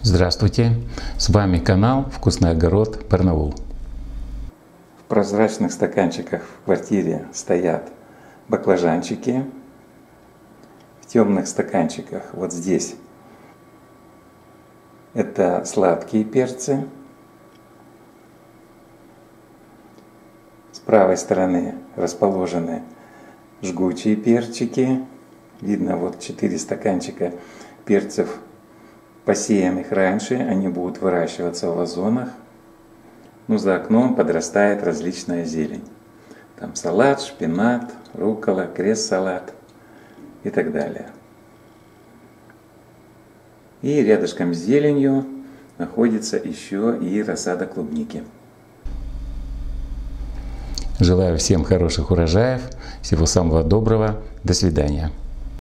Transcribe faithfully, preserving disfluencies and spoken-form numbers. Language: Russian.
Здравствуйте! С вами канал «Вкусный огород Барнаул». В прозрачных стаканчиках в квартире стоят баклажанчики. В темных стаканчиках вот здесь это сладкие перцы. С правой стороны расположены жгучие перчики. Видно, вот четыре стаканчика перцев, посеянных раньше, они будут выращиваться в вазонах. Ну, за окном подрастает различная зелень. Там салат, шпинат, руккола, крест-салат и так далее. И рядышком с зеленью находится еще и рассада клубники. Желаю всем хороших урожаев, всего самого доброго, до свидания.